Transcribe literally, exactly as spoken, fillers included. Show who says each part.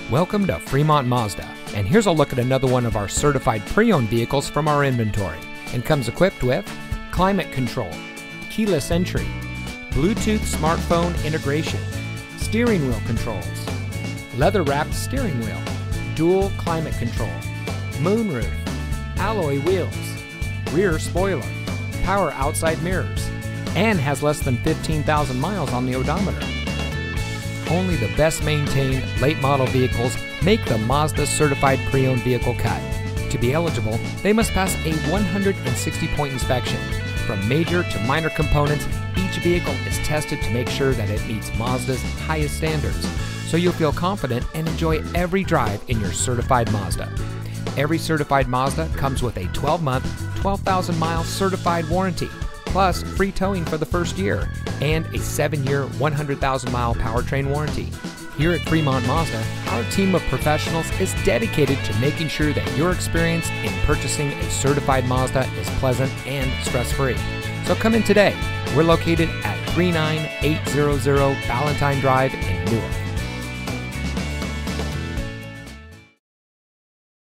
Speaker 1: Welcome to Fremont Mazda, and here's a look at another one of our certified pre-owned vehicles from our inventory, and comes equipped with climate control, keyless entry, Bluetooth smartphone integration, steering wheel controls, leather-wrapped steering wheel, dual climate control, moonroof, alloy wheels, rear spoiler, power outside mirrors, and has less than fifteen thousand miles on the odometer. Only the best maintained late model vehicles make the Mazda Certified Pre-Owned Vehicle cut. To be eligible, they must pass a one hundred sixty point inspection. From major to minor components, each vehicle is tested to make sure that it meets Mazda's highest standards, so you'll feel confident and enjoy every drive in your certified Mazda. Every certified Mazda comes with a twelve month, twelve thousand mile certified warranty, plus free towing for the first year, and a seven year, one hundred thousand mile powertrain warranty. Here at Fremont Mazda, our team of professionals is dedicated to making sure that your experience in purchasing a certified Mazda is pleasant and stress-free. So come in today. We're located at three nine eight hundred Ballantine Drive in Newark.